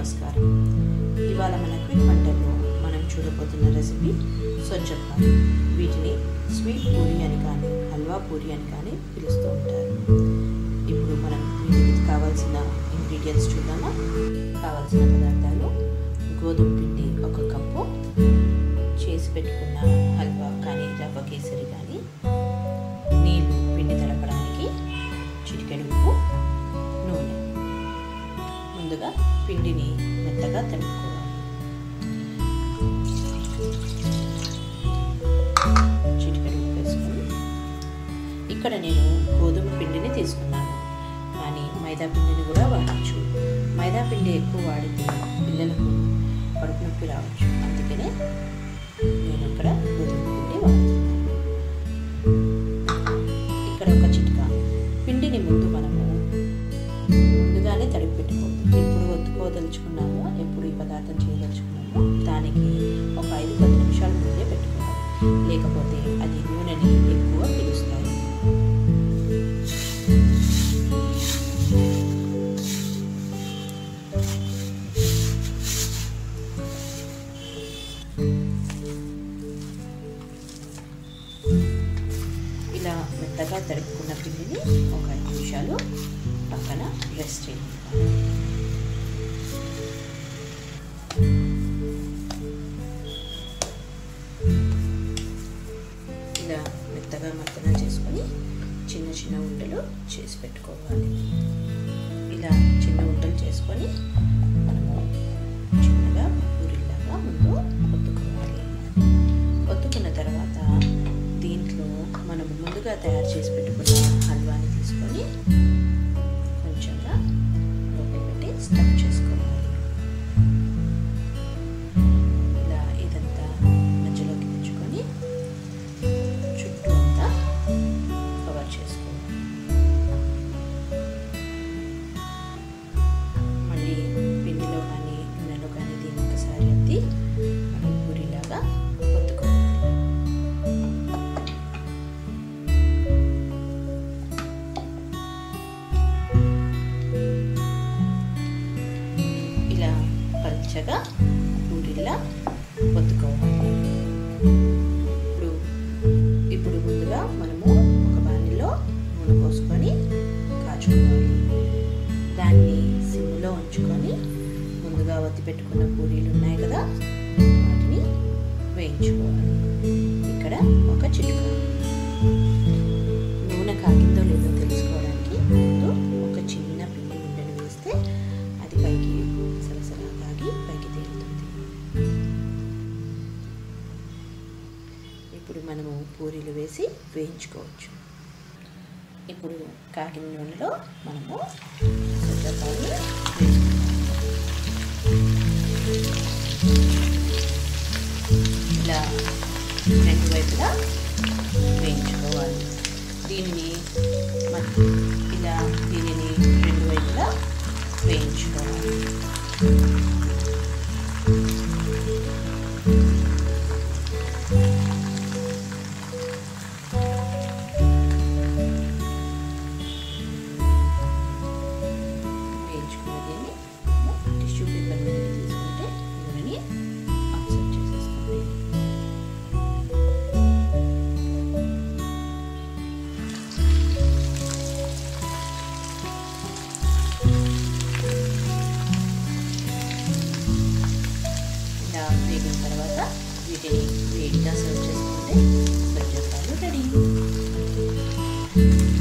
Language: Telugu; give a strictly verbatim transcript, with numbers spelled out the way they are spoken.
నమస్కారం. ఇవాళ మన క్విక్ వంటల్లో మనం చూడబోతున్న రెసిపీ సొజ్జప్పం. వీటిని స్వీట్ పూరి అని కానీ హల్వా పూరి అని కానీ పిలుస్తూ ఉంటారు. ఇప్పుడు మనం వీటికి కావాల్సిన ఇంగ్రీడియంట్స్ చూద్దామా. కావాల్సిన పదార్థాలు: గోధుమ పిండి ఒక కప్పు, చేసి పెట్టుకున్న హల్వా కానీ రవ్వ కేసరి కానీ, నీళ్ళు పిండి తడపడానికి, చిటికెడు ఉప్పు, నూనె. ముందుగా పిండిని మెత్తగా తడుపుకోవాలి. చిటికెడు ఉప్పు వేసుకొని, ఇక్కడ నేను గోధుమ పిండిని తీసుకున్నాను, కానీ మైదా పిండిని కూడా వాడచ్చు. మైదా పిండి ఎక్కువ వాడితే పిల్లలకు కడుపు నొప్పి రావచ్చు, అందుకనే నేను ఇక్కడ గోధుమ పిండి వాడుతున్నాను. ఇక్కడ ఒక చిట్కా: పిండిని ముందు మనము ముందుగానే తడిపి పెట్టుకోవద్దు. ఎప్పుడు ఒత్తుకోదలుచుకున్నామో, ఎప్పుడు ఈ పదార్థం చేయదలుచుకున్నామో దానికి ఒక ఐదు పది నిమిషాల ముందే పెట్టుకోవాలి, లేకపోతే అది నూనెని ఎక్కువ పీలుస్తాయి. ఇలా మెత్తగా తడుపుకున్న పిండిని ఒక ఐదు నిమిషాలు పక్కన రెస్ట్ చేయాలి. ఇలా మెత్తగా మత్తన చేసుకొని చిన్న చిన్న ఉండలు చేసి పెట్టుకోవాలి. ఇలా చిన్న ఉండలు చేసుకొని మనము చిన్నగా పూరిలాగా ముందు ఒత్తుకోవాలి. ఒత్తుకున్న తర్వాత దీంట్లో మనం ముందుగా తయారు చేసి పెట్టుకున్న హల్వాని తీసుకొని కొంచెంగా లోపల పెట్టి స్టఫ్ చేసుకోవాలి. ఇలా ఇదంతా మధ్యలోకి తెచ్చుకొని చుట్టూ అంతా కవర్ చేసుకోవాలి. మళ్ళీ పిండిలో కానీ నూనెలో కానీ దీన్ని ఒకసారి అద్ది మళ్ళీ పూరిలాగా ఒత్తుకోవాలి. ఇలా పల్చగా పూరిలా ఒత్తుకోవాలి. ఇప్పుడు ఇప్పుడు ముందుగా మనము ఒక బాణలిలో నూనె పోసుకొని కాచుకోవాలి. దాన్ని సిమ్లో ఉంచుకొని ముందుగా ఒత్తి పెట్టుకున్న పూరీలు ఉన్నాయి కదా, వాటిని వేయించుకోవాలి. ఇక్కడ ఒక చిటిక నూనె కాగిందో లేదో తెలుసుకోవడానికి ముందు ఒక చిన్న పిండి ఉండని వేస్తే అది పైకి సలసలా కాగి పైకి తేలుతుంది. ఇప్పుడు మనము పూరీలు వేసి వేయించుకోవచ్చు. ఇప్పుడు కాగిన నూనెలో మనము సజ్జప్పాన్ని వేసుకుంటాము. ఇలా రెండు వైపులా వేయించుకోవాలి. దీనిని ఇలా దీనిని రెండు వైపులా వేయించుకోవాలి. వేయించుకున్న దీన్ని టిష్యూ పేపర్ మీద తీసుకుంటే నూనెని అబ్జర్వ్ చేసేస్తుంది. ఇలా వేగిన తర్వాత వీటిని వేడిగా సర్వ్ చేసుకుంటే సొజ్జప్పాలు రెడీ.